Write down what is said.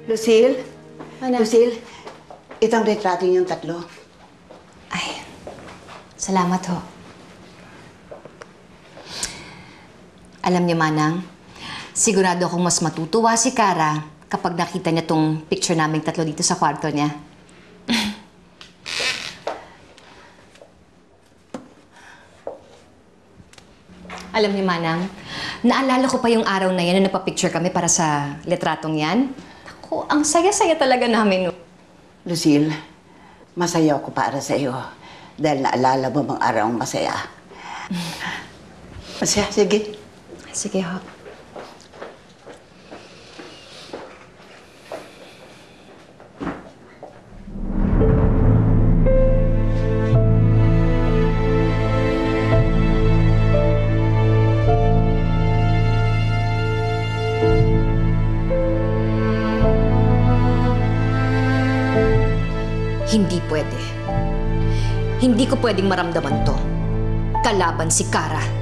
Lucille? Ano? Lucille, itong retrato niyong tatlo. Ay, salamat ho. Alam niyo, Manang, sigurado akong mas matutuwa si Kara kapag nakita niya tong picture naming tatlo dito sa kwarto niya. Alam niyo, Manang, naalala ko pa yung araw na yan na napapicture kami para sa letratong yan. Naku, ang saya-saya talaga namin. Lucille, masaya ako para sa iyo dahil naalala mo mga araw masaya. Masaya, sige. Sige ho. Hindi pwede. Hindi ko pwedeng maramdaman to. Kalaban si Kara.